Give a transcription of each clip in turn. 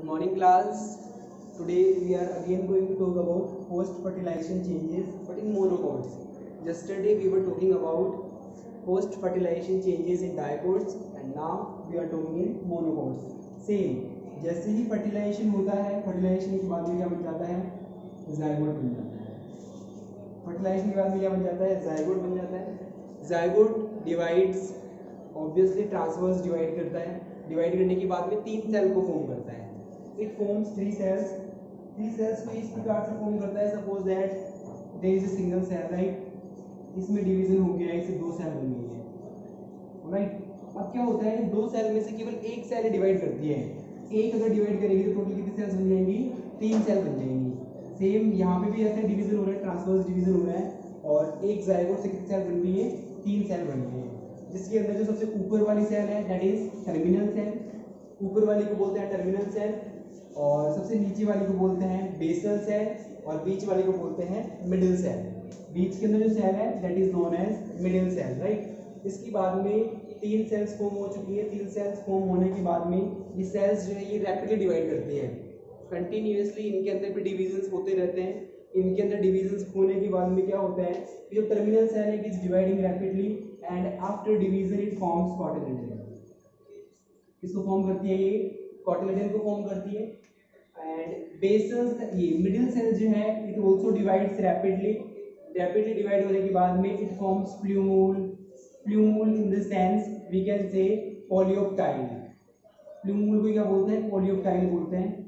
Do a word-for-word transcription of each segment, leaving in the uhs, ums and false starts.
Morning class. Today we are again going to talk about post fertilization changes but in monocots. Yesterday we were talking about post fertilization changes in dicots and now we are talking in monocots. Same, जैसे ही fertilization होता है, fertilization के बाद में क्या बन जाता है, zygote बन जाता है. Fertilization के बाद में क्या बन जाता है, zygote बन जाता है. Zygote divides, obviously transverse divide करता है. डिवाइड करने के बाद में तीन सेल को फॉर्म करता है. It forms three cells. Three cells को इस प्रकार से फॉर्म करता है. Suppose that there is a single cell, right. इसमें डिवीजन हो गया, इससे दो सेल बन गई है, राइट. अब क्या होता है, दो सेल में से केवल एक सेल डिवाइड करती है. एक अगर डिवाइड करेगी तो टोटल कितनी सेल्स बन जाएंगी, तीन सेल बन जाएंगी. सेम यहाँ पे भी ऐसे डिवीजन हो रहा है, ट्रांसवर्स डिवीजन हो रहा है और एक जाइगोट से कितनी सेल बन गई है, तीन सेल बन गई है. जिसके अंदर जो सबसे ऊपर वाली सेल है दैट इज टर्मिनल सेल. ऊपर वाली को बोलते हैं टर्मिनल सेल और सबसे नीचे वाली को बोलते हैं बेसल सेल और बीच वाली को बोलते हैं मिडिल सेल. बीच के अंदर जो सेल है that is known as middle cell, right. इसके बाद में तीन सेल्स फॉर्म हो चुकी है. तीन सेल्स फॉर्म होने के बाद में ये सेल्स जो है ये रैपिडली डिवाइड करती हैं कंटिन्यूअसली. इनके अंदर भी डिविजन्स होते रहते हैं. इनके अंदर डिविजन्स होने के बाद में क्या होता है, जो टर्मिनल सेल है it is dividing rapidly and after division it forms cotyledon. किसको फॉर्म करती है, ये कॉटिलेडन को फॉर्म करती है. एंड बेसल ये मिडिल सेल जो है it also divides rapidly. Rapidly divide होने के बाद में it forms plumule. Plumule in the sense we can say polyoptile. Plumule को क्या बोलते हैं, पॉलीओप्टाइल बोलते हैं.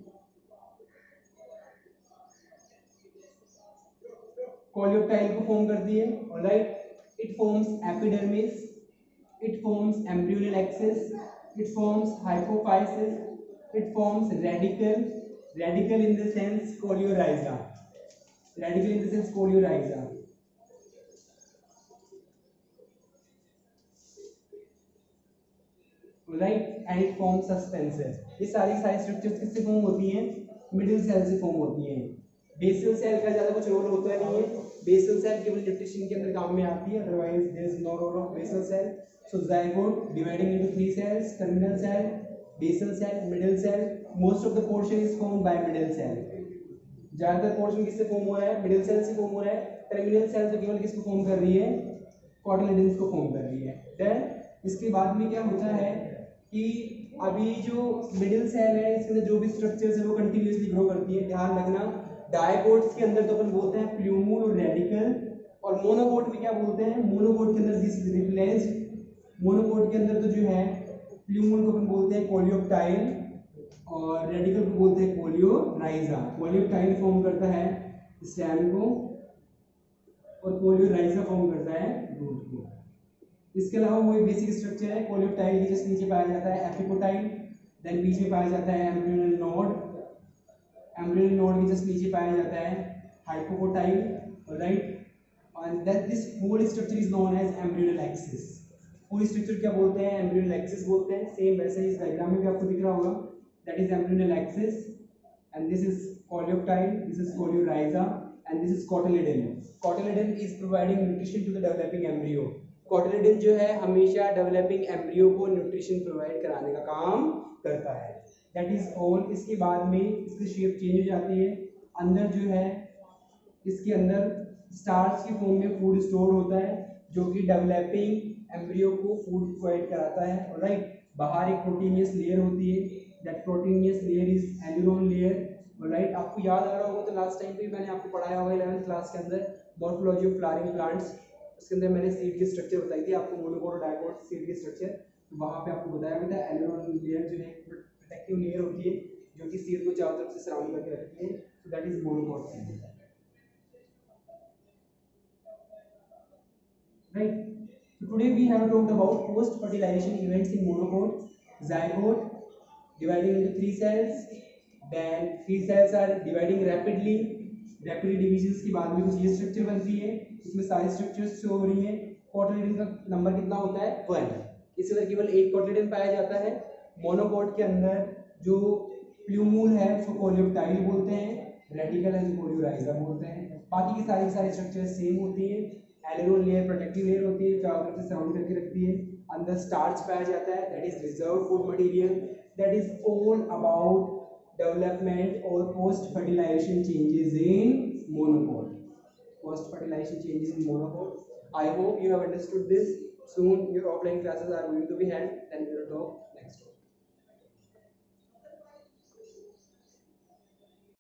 पॉलीओप्टाइल को फॉर्म करती है, alright. It forms epidermis, it forms embryonal axis, it forms hypophysis, it forms radicle. Radicle in the sense coleorhiza. Radicle in the sense coleorhiza. Right, and it forms suspensor. ये सारी सारी स्ट्रक्चर्स किससे form होती हैं, middle cell से form होती हैं. Basal cell का ज्यादा कुछ रोल होता नहीं है. बेसल सेल केवल न्यूट्रिशन के अंदर काम में आती है, otherwise there is no role of basal cell. So zygote dividing into three cells, terminal cell, basal cell, middle cell. Most of the portion is formed by middle cell. ज्यादातर portion किससे form हो रहा है, middle cell से form हो रहा है. Terminal cell तो केवल किसको फॉर्म कर रही है, कॉटिलेडन्स को फॉर्म कर रही है. देन इसके बाद में क्या होता है कि अभी जो मिडिल सेल है इसके अंदर जो भी स्ट्रक्चर्स है वो कंटिन्यूअसली ग्रो करती है. ध्यान रखना, डायकोट्स के अंदर तो अपन बोलते हैं प्लूमूल और रेडिकल, और मोनोकोट में क्या बोलते हैं, मोनोकोट के अंदर दिस रिप्लेस्ड. मोनोकोट के अंदर तो जो है प्लूमूल को अपन बोलते हैं कोलियोप्टाइल और रेडिकल को बोलते हैं कोलियोराइजा. कोलियोप्टाइल फॉर्म करता है स्टेम को और कोलियोराइजा फॉर्म करता है रूट को. इसके अलावा वो बेसिक स्ट्रक्चर है. कोलियोप्टाइल के जस्ट नीचे पाया जाता है एपिकोटाइल, देन बीच में पाया जाता है एम्ब्रियोनल नोड. एम्ब्रियोनल नोड के जस्ट नीचे पाया जाता है hypocotyl, right. And that this whole structure is known as embryonal axis. पूरी स्ट्रक्चर क्या बोलते हैं, एम्ब्रियोनल एक्सिस बोलते हैं. सेम वैसे ही इस डायग्राम में भी आपको दिख रहा होगा, that is embryonal axis and this is coleoptile, this is coleorhiza and this is cotyledon. Cotyledon is providing nutrition to the developing embryo. Cotyledon जो है हमेशा डेवलपिंग एम्ब्रियो को न्यूट्रिशन प्रोवाइड कराने का काम करता है. That is all. इसके बाद में इसकी शेप चेंज हो जाती है. अंदर जो है इसके अंदर स्टार्च की फॉर्म में फूड स्टोर होता है जो कि डेवलपिंग एम्ब्रियो को फूड प्रोवाइड कराता है, राइट. बाहर एक प्रोटीनियस लेयर होती है, that proteinaceous layer is aleurone layer, right. आपको याद आ रहा होगा तो लास्ट टाइम भी मैंने आपको पढ़ाया होगा इलेवेंथ क्लास के अंदर मॉर्फोलॉजी ऑफ फ्लावरिंग प्लांट्स. उसके अंदर मैंने सीड की स्ट्रक्चर बताई थी आपको, मोनोकोट और डायकोट सीड की स्ट्रक्चर. तो वहाँ पे आपको बताया गया था एलुरोन लेयर जो है प्रोटेक्टिव लेयर होती है जो कि सीड को चारों तरफ से सराउंड करके रखती है. So that is monocot seed, right. So today we have talked about post fertilization events in monocot. Zygote dividing into three cells, then three cells are dividing rapidly. Rapid divisions के बाद में कुछ ये structure बनती है. इसमें सारी structures show हो रही हैं. कॉटिलेडन का नंबर कितना होता है, वन. इसके अंदर केवल एक कॉटिलेडन पाया जाता है. मोनोकोट के अंदर जो प्लूमूल है उसको कोलियोप्टाइल बोलते हैं, रेडिकल है जो कोलियोराइजा बोलते हैं. बाकी की सारी सारी स्ट्रक्चर्स सेम होती है. एलुरोन लेयर प्रोटेक्टिव लेयर होती है, चारों तरफ से सराउंड करके रखती है. अंदर स्टार्च पाया जाता है, that is reserve food material. That is all about development or post fertilization changes in monopod. Post fertilization changes in monopod. I hope you have understood this. Soon your offline classes are going to be held, then we will talk